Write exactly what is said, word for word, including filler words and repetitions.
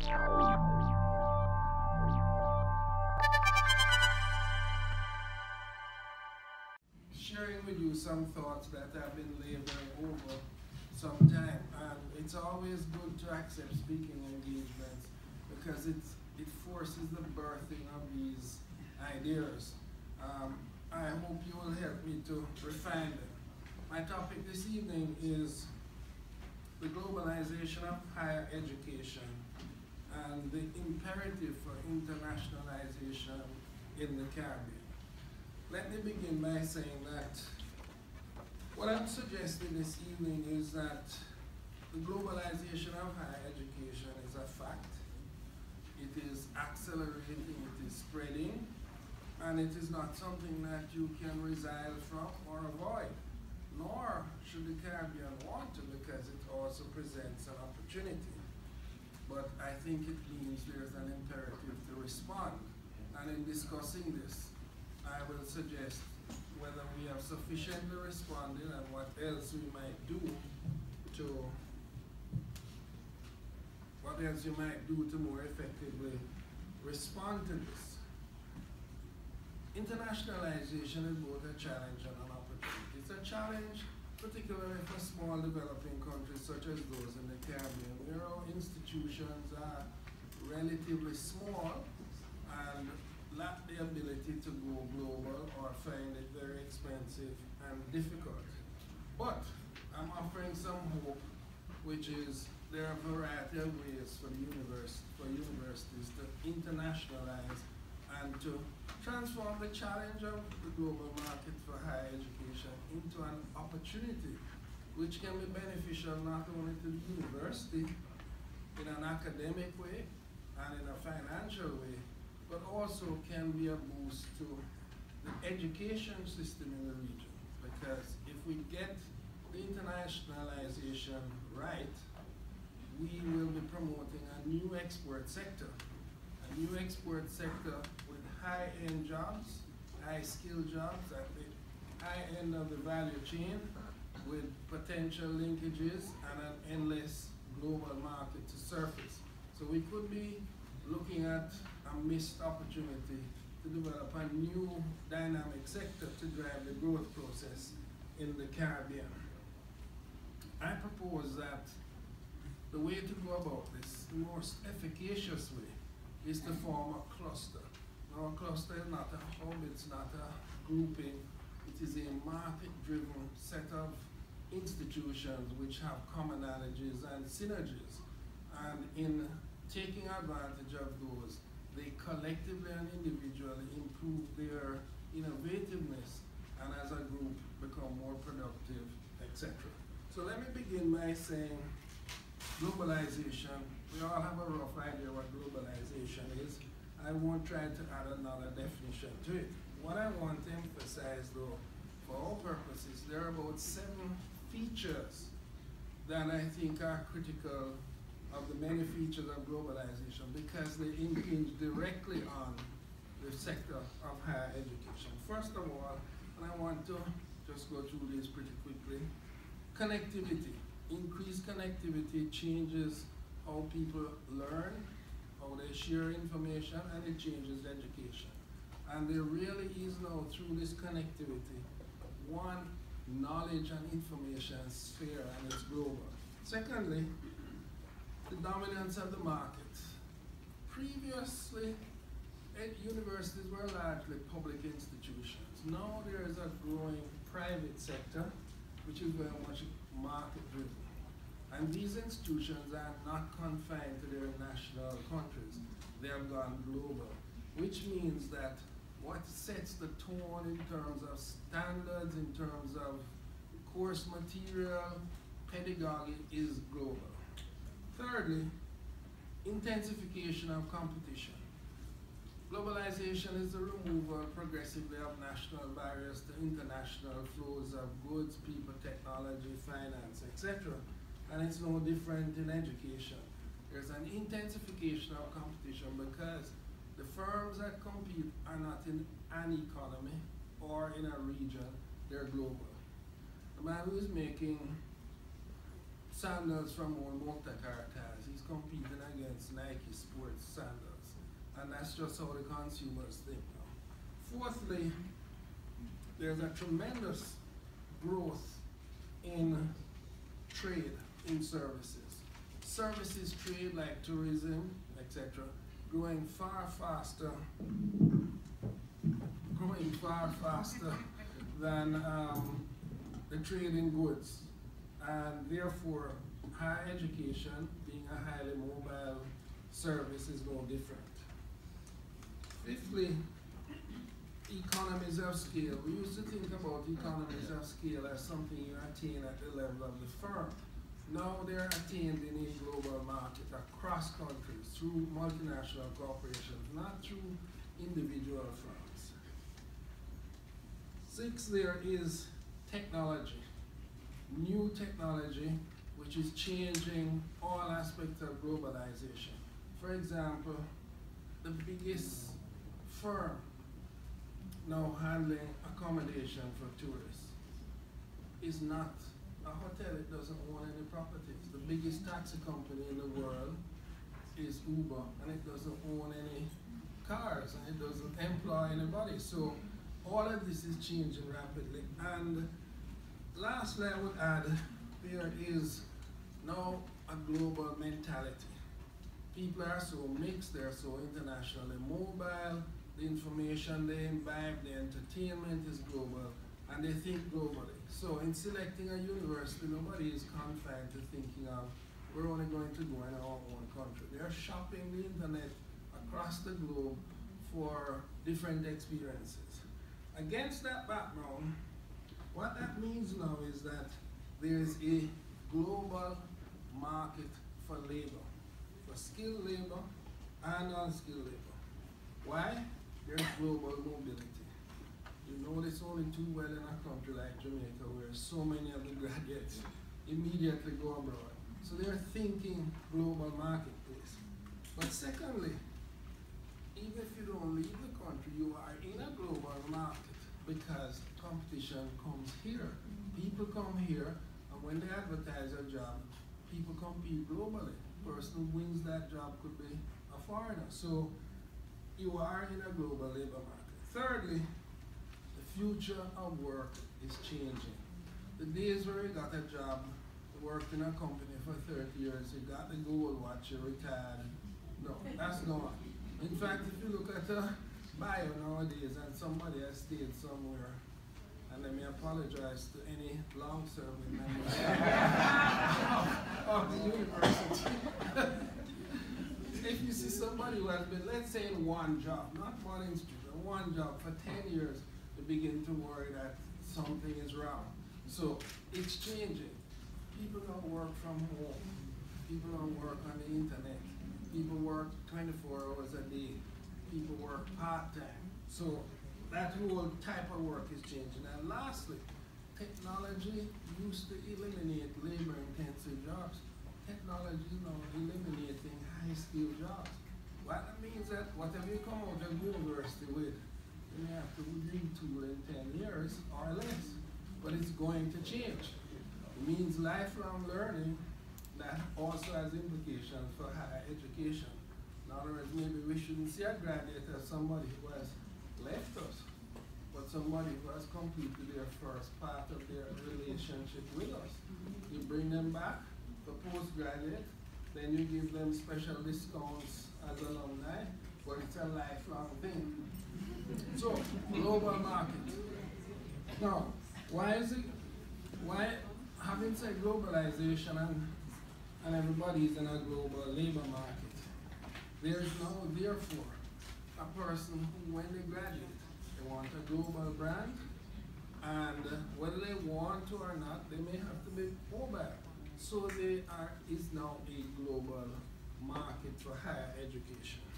Sharing with you some thoughts that I've been laboring over some time, and it's always good to accept speaking engagements because it's, it forces the birthing of these ideas. Um, I hope you will help me to refine them. My topic this evening is the globalization of higher education and the imperative for internationalization in the Caribbean. Let me begin by saying that what I'm suggesting this evening is that the globalization of higher education is a fact. It is accelerating, it is spreading, and it is not something that you can resile from or avoid, nor should the Caribbean want to, because it also presents an opportunity. But I think it means there's an imperative to respond. And in discussing this, I will suggest whether we have sufficiently responded and what else we might do to, what else you might do to more effectively respond to this. Internationalization is both a challenge and an opportunity. It's a challenge, particularly for small developing countries such as those in the Caribbean, where our institutions are relatively small and lack the ability to go global or find it very expensive and difficult. But I'm offering some hope, which is there are a variety of ways for the univers for universities to internationalize and to transform the challenge of the global market for higher education into an opportunity which can be beneficial not only to the university in an academic way and in a financial way, but also can be a boost to the education system in the region. Because if we get the internationalization right, we will be promoting a new export sector, a new export sector with high-end jobs, high-skilled jobs at the high end of the value chain, with potential linkages and an endless global market to surface. So we could be looking at a missed opportunity to develop a new dynamic sector to drive the growth process in the Caribbean. I propose that the way to go about this, the most efficacious way, is to form a cluster. Now, a cluster is not a hub, it's not a grouping, it is a market-driven set of institutions which have commonalities and synergies. And in taking advantage of those, they collectively and individually improve their innovativeness and as a group become more productive, et cetera. So let me begin by saying globalization. We all have a rough idea what globalization is. I won't try to add another definition to it. What I want to emphasize though, for all purposes, there are about seven features that I think are critical of the many features of globalization because they impinge directly on the sector of higher education. First of all, and I want to just go through this pretty quickly, connectivity. Increased connectivity changes how people learn, how they share information, and it changes education. And there really is now, through this connectivity, one knowledge and information sphere, and it's global. Secondly, the dominance of the market. Previously, universities were largely public institutions. Now there is a growing private sector, which is very much market-driven. And these institutions are not confined to their national countries. They have gone global, which means that what sets the tone in terms of standards, in terms of course material, pedagogy is global. Thirdly, intensification of competition. Globalization is the removal progressively of national barriers to international flows of goods, people, technology, finance, et cetera. And it's no different in education. There's an intensification of competition because the firms that compete are not in an economy or in a region, they're global. The man who is making sandals from one Monte Cartas, he's competing against Nike sandals. And that's just how the consumers think now. Fourthly, there's a tremendous growth in trade, in services. Services trade like tourism, et cetera, growing far faster, growing far faster than um, the trade in goods. And therefore, higher education, being a highly mobile service, is no different. Fifthly, economies of scale. We used to think about economies of scale as something you attain at the level of the firm. Now they're attained in a global market across countries through multinational corporations, not through individual firms. Six, there is technology, new technology, which is changing all aspects of globalization. For example, the biggest firm now handling accommodation for tourists is not a hotel. It doesn't own any properties. The biggest taxi company in the world is Uber, and it doesn't own any cars, and it doesn't employ anybody. So all of this is changing rapidly. And lastly, I would add, there is now a global mentality. People are so mixed, they're so internationally mobile, the information they imbibe, the entertainment is global, and they think globally. So in selecting a university, nobody is confined to thinking of, we're only going to go in our own country. They're shopping the internet across the globe for different experiences. Against that background, what that means now is that there is a global market for labor, for skilled labor and unskilled labor. Why? There's global mobility. You know this only too well in a country like Jamaica, where so many of the graduates immediately go abroad. So they're thinking global marketplace. But secondly, even if you don't leave the country, you are in a global market because competition comes here. People come here, and when they advertise a job, people compete globally. The person who wins that job could be a foreigner. So you are in a global labor market. Thirdly, the future of work is changing. The days where you got a job, worked in a company for thirty years, you got the gold watch, you retired. No, that's gone. In fact, if you look at a bio nowadays and somebody has stayed somewhere, and let me apologize to any long-serving members of, of the university. If you see somebody who has been, let's say, in one job, not one institution, one job for ten years, you begin to worry that something is wrong. So it's changing. People don't work from home. People don't work on the internet. People work twenty-four hours a day. People work part-time. So that whole type of work is changing. And lastly, technology used to eliminate labor-intensive jobs. Technology is now eliminating high-skilled jobs. What that means that whatever you come out of university with, you may have to retool in ten years or less. But it's going to change. It means lifelong learning that also has implications for higher education. In other words, maybe we shouldn't see a graduate as somebody who has left us, but somebody who has completed their first part of their relationship with us. You bring them back for postgraduate, then you give them special discounts as alumni, but it's a lifelong thing. So, global market. Now, why is it, why, having said globalization and, and everybody is in a global labor market, there is now, therefore, a person who, when they graduate, they want a global brand, and whether they want to or not, they may have to be mobile. So there are, is now a global market for higher education.